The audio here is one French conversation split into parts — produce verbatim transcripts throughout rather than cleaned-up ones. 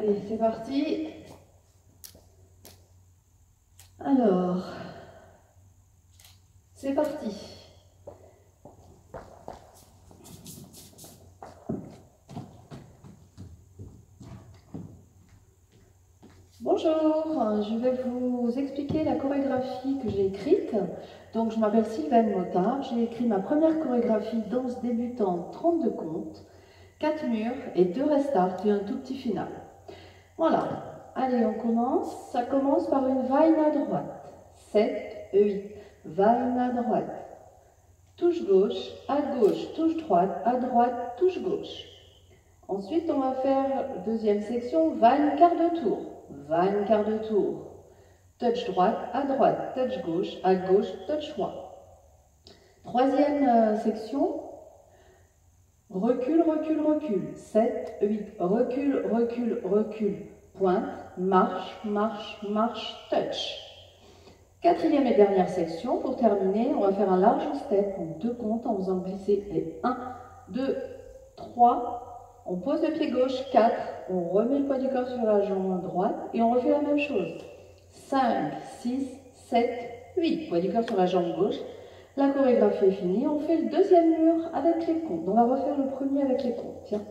Allez, c'est parti. Alors, c'est parti. Bonjour, je vais vous expliquer la chorégraphie que j'ai écrite. Donc, je m'appelle Sylvaine Motard. J'ai écrit ma première chorégraphie danse débutante trente-deux comptes, quatre murs et deux restarts et un tout petit final. Voilà. Allez, on commence. Ça commence par une vaine à droite. sept, huit. Vaine à droite. Touche gauche, à gauche, touche droite, à droite, touche gauche. Ensuite, on va faire deuxième section, vaine quart de tour. Vaine quart de tour. Touch droite, à droite, touch gauche, à gauche, touch droit. Troisième euh, section, recule, recule, recule. sept, huit, recule, recule, recule. Pointe, marche, marche, marche, touch. Quatrième et dernière section, pour terminer, on va faire un large step en deux comptes en faisant glisser les un, deux, trois. On pose le pied gauche, quatre, on remet le poids du corps sur la jambe droite et on refait la même chose. cinq, six, sept, huit, poids du corps sur la jambe gauche. La chorégraphie est finie, on fait le deuxième mur avec les comptes. On va refaire le premier avec les comptes. Tiens.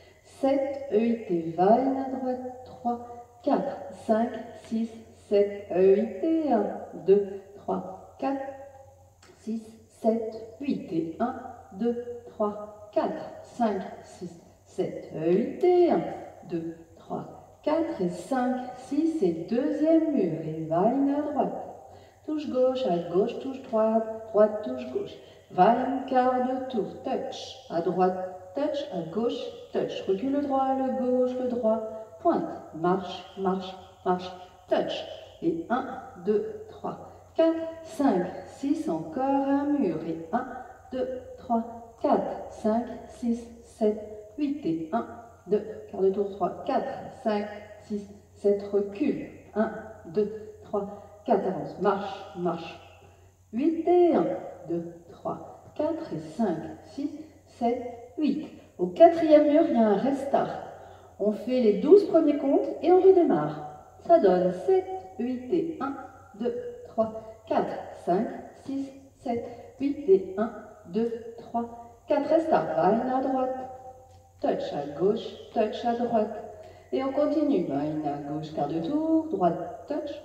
sept, huit et vaine à droite, trois, quatre, cinq, six, sept, huit et un, deux, trois, quatre, six, sept, huit et un, deux, trois, quatre, cinq, six, sept, huit et un, deux, trois, quatre et cinq, six et deuxième mur et vaine à droite. Touche gauche, à gauche, touche droite, droite, touche gauche. Vaine quart de tour, touch, à droite, touch, à gauche, touch. Recule le droit, le gauche, le droit, pointe, marche, marche, marche, touch. Et un, deux, trois, quatre, cinq, six, encore un mur. Et un, deux, trois, quatre, cinq, six, sept, huit et un, deux, quart de tour, trois, quatre, cinq, six, sept, recule. un, deux, trois, quatre, avance, marche, marche. huit et un, deux, trois, quatre et cinq, six, sept, huit. Au quatrième mur, il y a un restart. On fait les douze premiers comptes et on redémarre. Ça donne sept, huit et un, deux, trois, quatre, cinq, six, sept, huit et un, deux, trois, quatre. Restart. Vaine à droite. Touch à gauche, touch à droite. Et on continue. Vaine à gauche, quart de tour, droite, touch.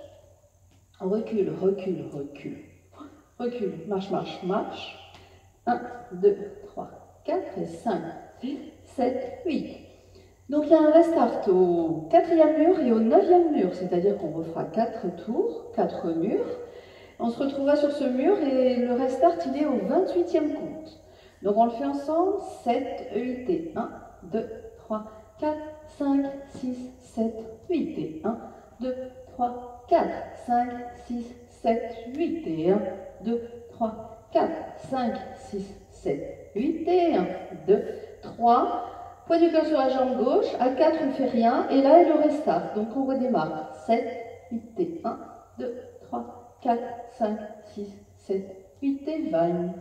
On recule, recule, recule. Recule, marche, marche, marche. un, deux, trois, quatre et cinq, six, sept, huit. Donc il y a un restart au quatrième mur et au neuvième mur, c'est-à-dire qu'on refera quatre tours, quatre murs. On se retrouvera sur ce mur et le restart il est au vingt-huitième compte. Donc on le fait ensemble, sept, huit et un, deux, trois, quatre, cinq, six, sept, huit et un, deux, trois, quatre, cinq, six, sept, huit et un, deux, trois, quatre, cinq, six, sept, huit et un, deux, trois. Poids du corps sur la jambe gauche, à quatre on ne fait rien, et là il le restart, donc on redémarre. sept, huit et un, deux, trois, quatre, cinq, six, sept, huit et vaine.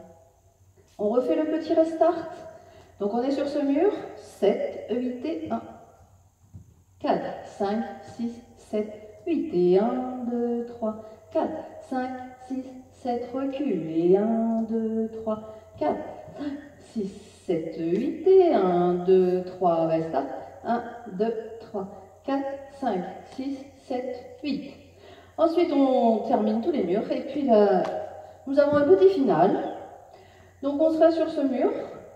On refait le petit restart. Donc on est sur ce mur, sept, huit et un, quatre, cinq, six, sept, huit et un, deux, trois, quatre, cinq, six, sept, recule, et un, deux, trois, quatre, cinq, six, sept, huit et un, deux, trois, restart, un, deux, trois, quatre, cinq, six, sept, huit. Ensuite, on termine tous les murs et puis là, nous avons un petit final. Donc, on sera sur ce mur.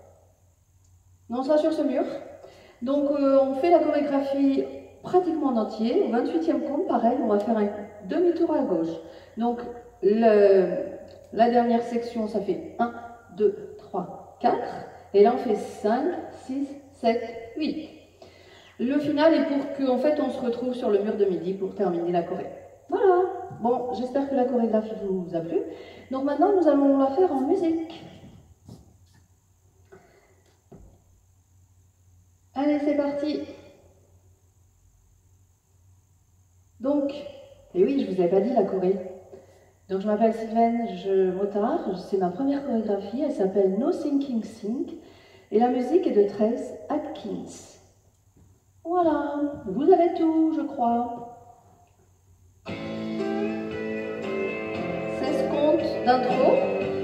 On sera sur ce mur. Donc, euh, on fait la chorégraphie pratiquement en entier. Au vingt-huitième compte, pareil, on va faire un demi-tour à gauche. Donc, le, la dernière section, ça fait un, deux, trois, quatre. Et là, on fait cinq, six, sept, huit. Le final est pour qu'en fait, on se retrouve sur le mur de midi pour terminer la choré. Voilà. Bon, j'espère que la chorégraphie vous a plu. Donc maintenant, nous allons la faire en musique. Allez, c'est parti. Donc, et oui, je vous avais pas dit la choré. Donc, je m'appelle Sylvaine je, Motard. C'est ma première chorégraphie. Elle s'appelle No Thinking Think. Et la musique est de Trace Atkins. Voilà, vous avez tout, je crois. seize comptes d'intro.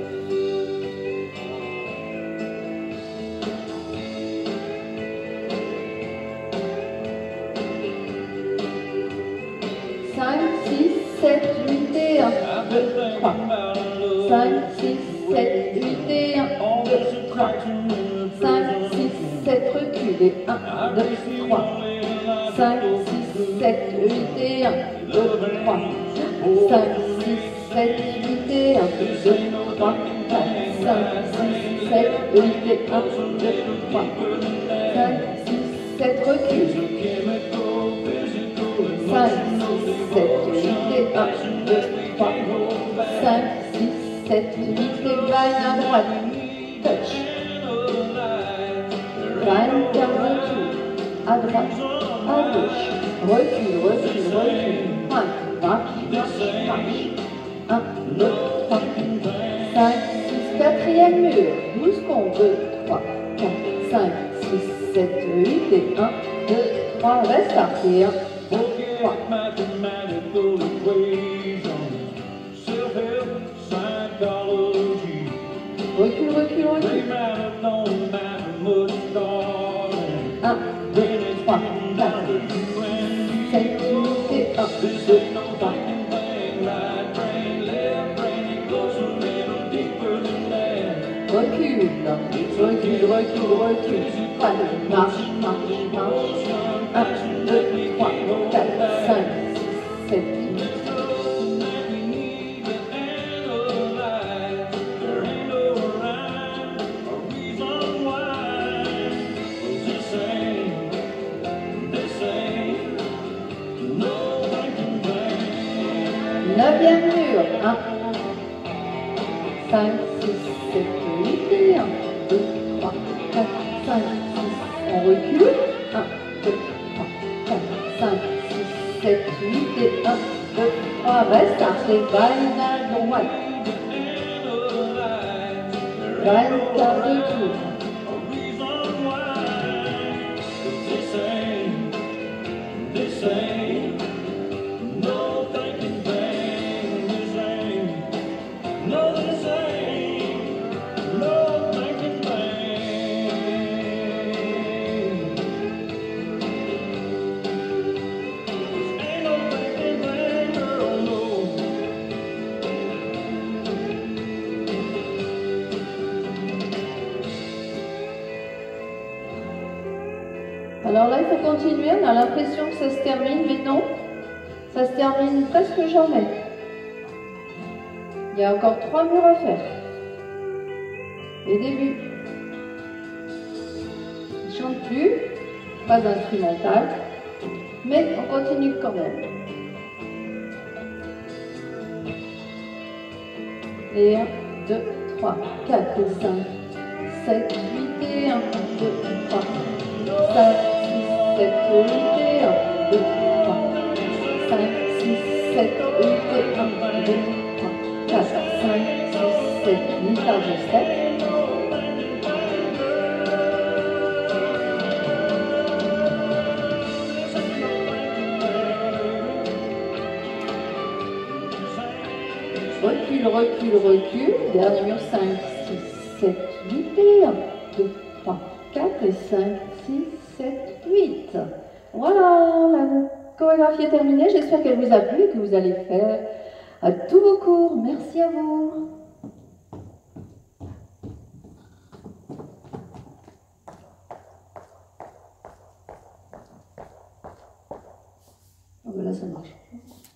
cinq, six, sept, huit et un, deux, trois. cinq, six, sept, huit et un, deux, trois. cinq, six, sept, recul et un, deux, trois. cinq, six, sept, huit et un, deux, trois. cinq, six, sept, huit et un, deux, trois, quatre. cinq, six, sept, huit et un, deux, trois. cinq, six, sept, recul. cinq, six, sept, huit et un, deux, trois. cinq, six, sept, huit et vague à droite. Touch. Vague, quart de tour. À droite, à gauche. Recule, recule, recule. Pointe, marche, marche, marche. un, deux, trois. cinq, six, quatrième mur. douze comptes. deux, trois, quatre, cinq, six, sept, huit et un, deux, trois. Reste parti. un, deux, trois. Recule, recule, recule. un, deux, trois, quatre, sept, huit et un, deux, trois. Recule, recule, recule, recule. Allez, marche, marche, marche. un, deux, trois, quatre, cinq, six, sept, huit. Neuvième mur. un, cinq, six, sept, huit et un, deux, trois, quatre, cinq, six. On recule. un, deux, trois, quatre, cinq, six, sept, huit et un, deux, trois. Reste arché. Vague à droite. Vague quart de tour. Alors là, il faut continuer. On a l'impression que ça se termine, mais non. Ça se termine presque jamais. Il y a encore trois murs à faire. Et début. Il ne chante plus, pas instrumental, mais on continue quand même. Et un, deux, trois, quatre, cinq, sept, huit et un, deux, trois, cinq, six, sept, huit et un, deux, trois, cinq, six, sept, huit et un, deux, trois, quatre, cinq, six, sept, guitare de step. Recule, recule, recule. Dernier mur, cinq, six, sept, huit et un, deux, trois, quatre et cinq, six, sept, huit. Voilà, la chorégraphie est terminée. J'espère qu'elle vous a plu et que vous allez faire à tous vos cours. Merci à vous. Oh ben là, ça marche.